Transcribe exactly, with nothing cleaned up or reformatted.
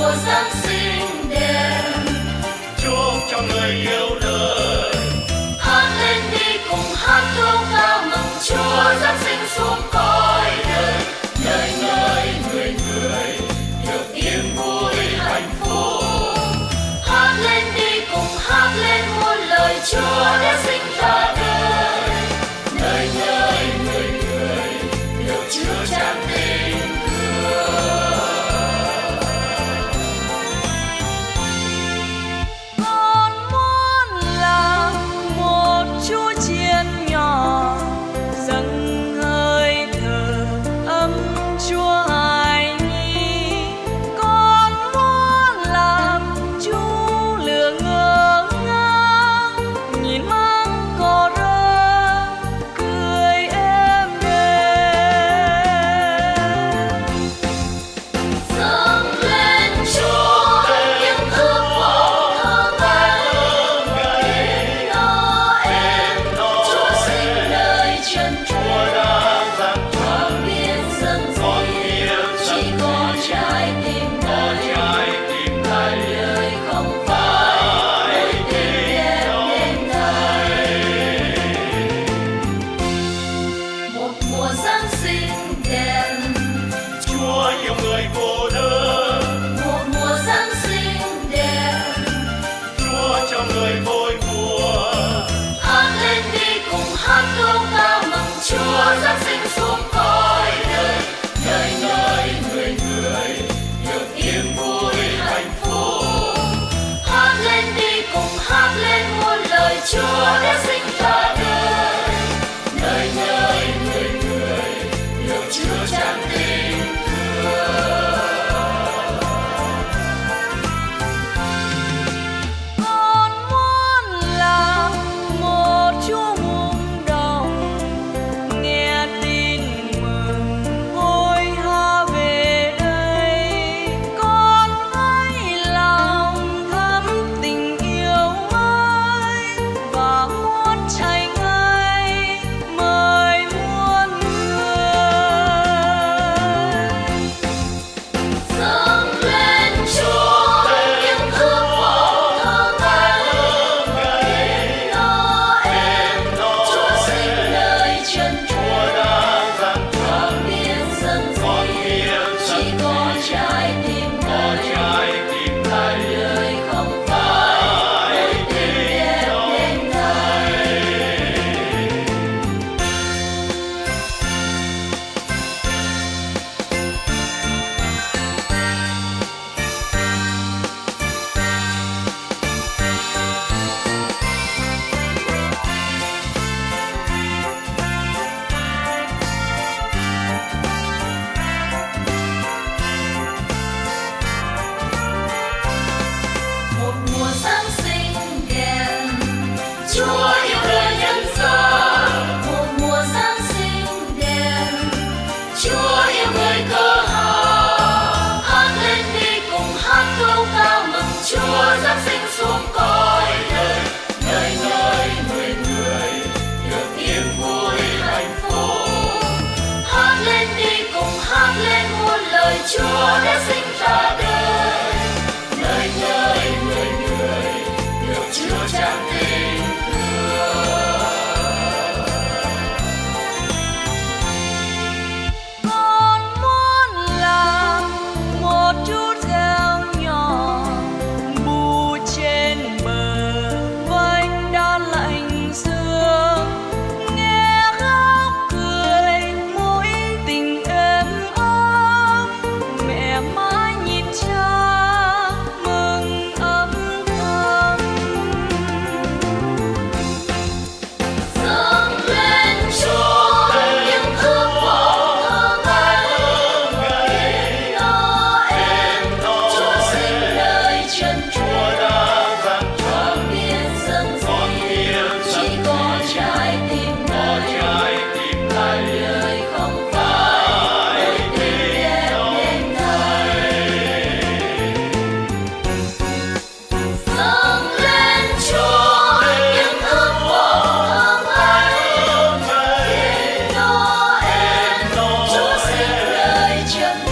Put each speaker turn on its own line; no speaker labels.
mùa Giáng sinh đẹp,
chúc cho người yêu đời.
hát lên đi cùng hát tấu ca mừng Chúa Giáng sinh xuống cõi đời. Đời người người người được yên vui hạnh phúc, hát lên đi cùng hát lên muôn lời Chúa đã sinh ra đời. Đời người người người được Chúa tràn tình thương.
Con muốn làm một chú chiên nhỏ, dâng hơi thở ấm Chúa hài nhi. Con muốn làm chú lửa ngơ ngác, nhìn mang cỏ rơ cười êm đềm.
Dâng lên Chúa những ước vọng thơ ngát, đến Noel Chúa sinh nơi chân trời. Hoàng biên dâng gì chỉ có trái tim này, lời không phải nỗi tình đẹp đêm nay. Một mùa Giáng sinh đẹp,
Chúa yêu người cô đơn,
một mùa Giáng sinh đẹp,
Chúa cho người vui buồn.
hát lên đi cùng hát tấu ca mừng Chúa Giáng sinh xuống cõi đời. Đời người người người được yên vui hạnh phúc, hát lên đi cùng hát lên muôn lời Chúa đã sinh ra đời. Đời người người người được Chúa tràn tình thương.
Con muốn làm một chú mùng đồng, nghe tin mừng vội ha về đây. Con hãy lòng thắm tình yêu mới, và muốn chạy ngay mời muôn người.
Dâng lên Chúa những ước vọng thơ ngát, đến Noel Chúa sinh nơi chân trời. Hoàng biên dâng gì chỉ có trái tim này, lời không phải nỗi tình đẹp đêm nay. Một mùa Giáng sinh đẹp, Chúa yêu đời nhân gian. Một mùa Giáng sinh đẹp, Chúa yêu người cơ hào. Hát lên đi cùng hát tấu ca mừng Chúa Giáng sinh xuống cõi đời. Đời người người người được yên vui hạnh phúc, hát lên đi cùng hát lên muôn lời Chúa đã sinh ra đời. Đời người người người được Chúa tràn tình thương.
Con muốn làm một chút rau nhỏ, bu trên bờ vách đá lạnh sương. Nghe khóc cười mỗi tình êm ấm, mẹ mãi nhìn cha mừng ấm thầm.
Dâng lên Chúa những ước vọng thơ ngát, đến Noel Chúa sinh nơi chân trời. Hoàng biên dâng gì chỉ có trái tim này, lời không phải nỗi tình đẹp đêm nay. Dâng lên Chúa những ước vọng thơ ngát, đến Noel Chúa sinh nơi chân